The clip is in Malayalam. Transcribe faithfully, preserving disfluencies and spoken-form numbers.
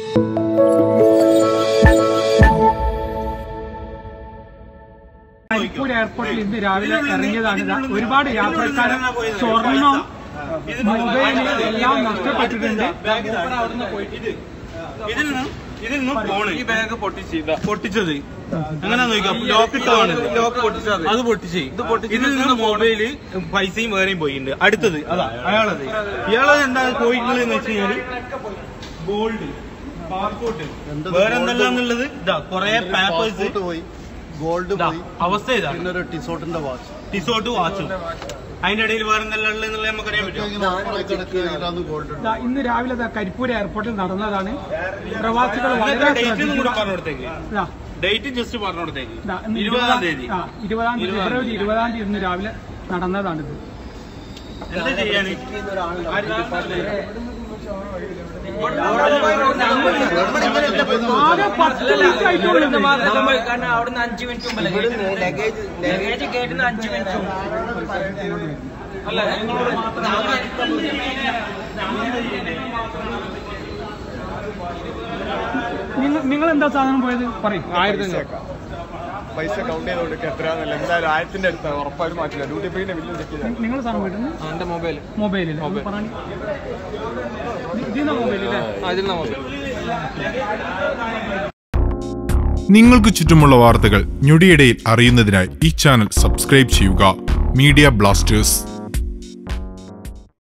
കരിപ്പൂർ എയർപോർട്ടിൽ ഇന്ന് രാവിലെ ഇറങ്ങിയതാണ്. ഒരുപാട് യാത്രക്കാർ സ്വർണം മൊബൈല് എല്ലാം നഷ്ടപ്പെട്ടിട്ടുണ്ട്. ഇതിൽ നിന്നും ഫോണ് ഈ ബാഗ് പൊട്ടിച്ചത് പൊട്ടിച്ചത് അങ്ങനെ നോക്കാം. ലോക്ക് ഇട്ടതാണ്, ലോക്ക് പൊട്ടിച്ചത് അത് പൊട്ടിച്ച് ഇതിൽ നിന്ന് മൊബൈല് പൈസയും വേറെയും പോയിട്ടുണ്ട്. അടുത്തത് അതാ അയാളത്. ഇയാളത് എന്താ പോയിട്ടുള്ളത് എന്ന് വെച്ച് കഴിഞ്ഞാല് ഗോൾഡ്, പാസ്പോർട്ട്, വേറെ എന്തെല്ലാന്നുള്ളത് ഇതാ കൊറേ പേപ്പേഴ്സ് പോയി, ഗോൾഡ് പോയി, അവസ്ഥ ഇതാ. പിന്നെ ടിസോട്ടിന്റെ വാച്ച്, ടിസോട്ട് വാച്ചും അതിന്റെ ഇടയിൽ വേറെ എന്തെല്ലാം ഉള്ളത് നമുക്കറിയാൻ പറ്റും. ഇന്ന് രാവിലെ കരിപ്പൂർ എയർപോർട്ടിൽ നടന്നതാണ്. പ്രവാസികൾ പറഞ്ഞോടത്തേക്ക് ഡേറ്റ് ജസ്റ്റ് പറഞ്ഞോടത്തേക്ക് ഇരുപതാം തീയതി ഇരുപതാം തീയതി ഫെബ്രുവരി ഇരുപതാം തീയതി ഇന്ന് രാവിലെ നടന്നതാണിത്. എന്താ ചെയ്യാന്? കാരണം അവിടുന്ന് അഞ്ചു മിനിറ്റ് മുമ്പ് ലഗേജ് ലഗേജ് കേട്ടുന്ന അഞ്ചു മിനിറ്റ് അല്ല ഞങ്ങളോട് നിങ്ങൾ എന്താ സാധനം പോയത് പറയും? ആയിരത്തി പൈസ കൗണ്ട് ചെയ്ത് കൊടുക്കുക എത്രയാന്നല്ല, എന്തായാലും ആയിരത്തിന്റെ അടുത്ത് ഉറപ്പായും മാറ്റില്ല. ഡ്യൂട്ടി ഫ്രീന്റെ ബില്ലും ചെക്ക് ചെയ്താൽ നിങ്ങൾ സാധനം പോയിട്ടുണ്ട്. എന്റെ മൊബൈൽ മൊബൈലിൽ പറഞ്ഞു മൊബൈലില്ലേ? അതിൽ മൊബൈൽ. നിങ്ങൾക്ക് ചുറ്റുമുള്ള വാർത്തകൾ ഞൊടിയിടയിൽ അറിയുന്നതിനായി ഈ ചാനൽ സബ്സ്ക്രൈബ് ചെയ്യുക. Media Blasters.